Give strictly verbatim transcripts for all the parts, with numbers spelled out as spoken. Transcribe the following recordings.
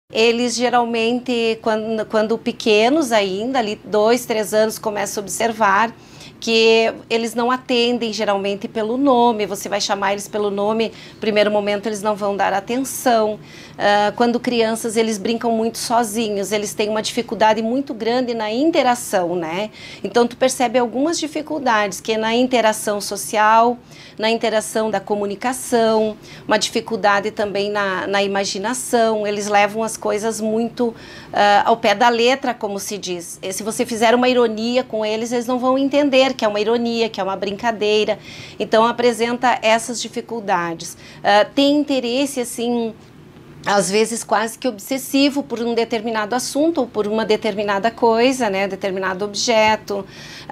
Eles geralmente, quando, quando pequenos ainda, ali dois, três anos, começam a observar que eles não atendem geralmente pelo nome. Você vai chamar eles pelo nome, no primeiro momento eles não vão dar atenção. Uh, quando crianças, eles brincam muito sozinhos, eles têm uma dificuldade muito grande na interação, né? Então tu percebe algumas dificuldades, que é na interação social, na interação da comunicação, uma dificuldade também na, na imaginação. Eles levam as coisas muito uh, ao pé da letra, como se diz. E se você fizer uma ironia com eles, eles não vão entender que é uma ironia, que é uma brincadeira. Então apresenta essas dificuldades. Uh, tem interesse, assim, às vezes quase que obsessivo por um determinado assunto ou por uma determinada coisa, né, determinado objeto.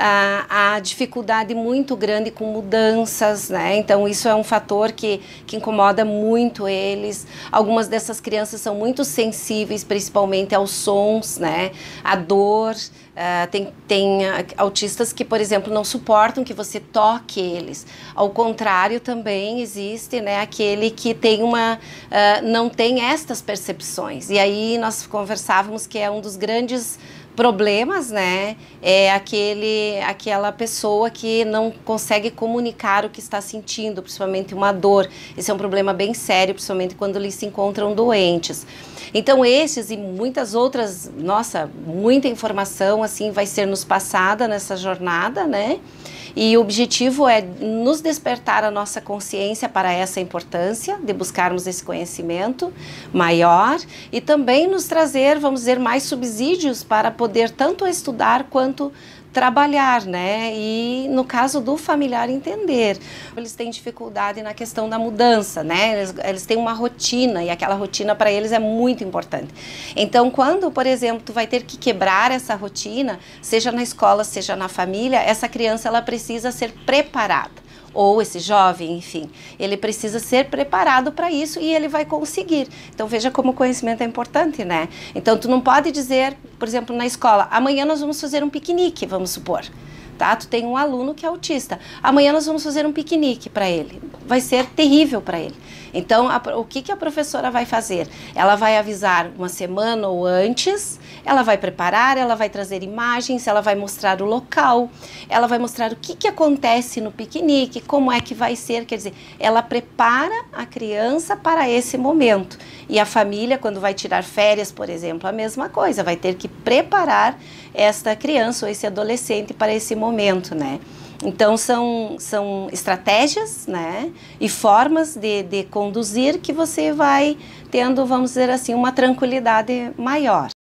Ah, a dificuldade muito grande com mudanças, né, então isso é um fator que, que incomoda muito eles. Algumas dessas crianças são muito sensíveis, principalmente aos sons, né, à dor. Uh, tem, tem uh, autistas que, por exemplo, não suportam que você toque eles. Ao contrário, também existe, né, aquele que tem uma, uh, não tem estas percepções. E aí nós conversávamos que é um dos grandes problemas, né, é aquele, aquela pessoa que não consegue comunicar o que está sentindo, principalmente uma dor. Esse é um problema bem sério, principalmente quando eles se encontram doentes. Então esses e muitas outras, nossa, muita informação assim vai ser nos passada nessa jornada, né? E o objetivo é nos despertar a nossa consciência para essa importância de buscarmos esse conhecimento maior e também nos trazer, vamos dizer, mais subsídios para poder tanto estudar quanto trabalhar, né? E no caso do familiar entender. Eles têm dificuldade na questão da mudança, né? Eles, eles têm uma rotina e aquela rotina para eles é muito importante. Então, quando, por exemplo, tu vai ter que quebrar essa rotina, seja na escola, seja na família, essa criança ela precisa ser preparada. Ou esse jovem, enfim, ele precisa ser preparado para isso e ele vai conseguir. Então veja como o conhecimento é importante, né? Então tu não pode dizer, por exemplo, na escola, amanhã nós vamos fazer um piquenique, vamos supor. Tá? Tu tem um aluno que é autista, amanhã nós vamos fazer um piquenique para ele, vai ser terrível para ele. Então, a, o que, que a professora vai fazer? Ela vai avisar uma semana ou antes, ela vai preparar, ela vai trazer imagens, ela vai mostrar o local, ela vai mostrar o que, que acontece no piquenique, como é que vai ser, quer dizer, ela prepara a criança para esse momento. E a família, quando vai tirar férias, por exemplo, a mesma coisa, vai ter que preparar esta criança ou esse adolescente para esse momento, né? Então são, são estratégias, né, e formas de, de conduzir que você vai tendo, vamos dizer assim, uma tranquilidade maior.